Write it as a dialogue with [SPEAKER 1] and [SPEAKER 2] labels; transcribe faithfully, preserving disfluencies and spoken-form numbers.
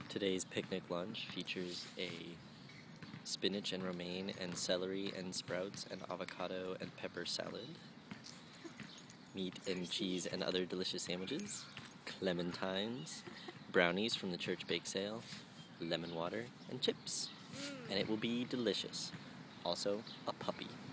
[SPEAKER 1] Today's picnic lunch features a spinach and romaine and celery and sprouts and avocado and pepper salad, meat and cheese and other delicious sandwiches, clementines, brownies from the church bake sale, lemon water, and chips. And it will be delicious. Also, a puppy.